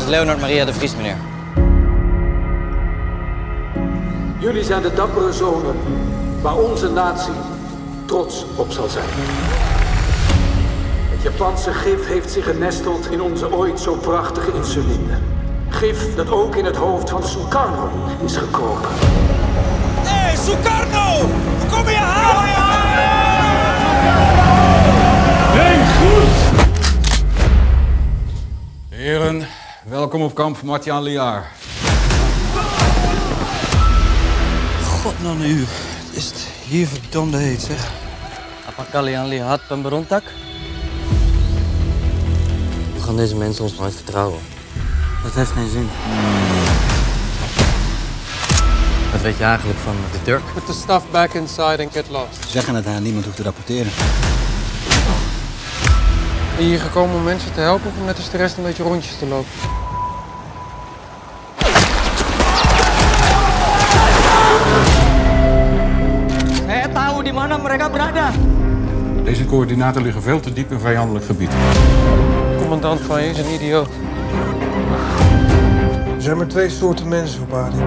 is Leonard Maria de Vries, meneer. Jullie zijn de dappere zonen waar onze natie trots op zal zijn. Het Japanse gif heeft zich genesteld in onze ooit zo prachtige insuline. Gif dat ook in het hoofd van Sukarno is gekropen. Hé, Sukarno! We komen je halen! Nee, goed! Heren, welkom op kamp Martiaan Liaar. God, nou een uur. Is het hier verdomde heet, zeg. Apa kalian lihat pemberontak? We gaan deze mensen ons nooit vertrouwen. Dat heeft geen zin. Wat weet je eigenlijk van de Turk? Put the stuff back inside and get lost. Zeggen het aan niemand hoeft te rapporteren. Ben je hier gekomen om mensen te helpen of om net als de rest een beetje rondjes te lopen? Saya tahu di mana mereka berada. Deze coördinaten liggen veel te diep in vijandelijk gebied. De commandant van je is een idioot. Er zijn maar twee soorten mensen op aarde.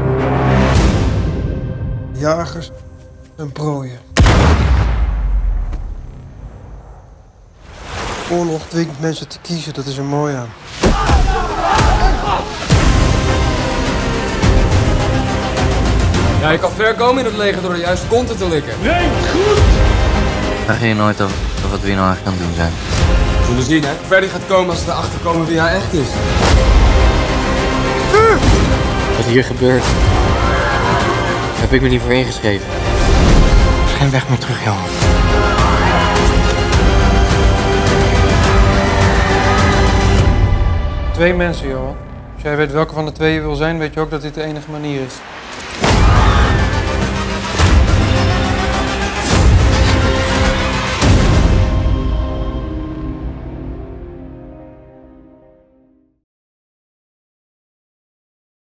Jagers en prooien. Oorlog dwingt mensen te kiezen, dat is er mooi aan. Ja, je kan ver komen in het leger door de juiste konten te likken. Nee, goed! Vraag je je nooit af wat we hier nou eigenlijk aan het doen zijn? We zullen zien, hè. Hoe ver die gaat komen als we erachter komen wie hij echt is. Wat hier gebeurt, heb ik me niet voor ingeschreven. Er is geen weg meer terug, Johan. Twee mensen, Johan. Als jij weet welke van de twee je wil zijn, weet je ook dat dit de enige manier is.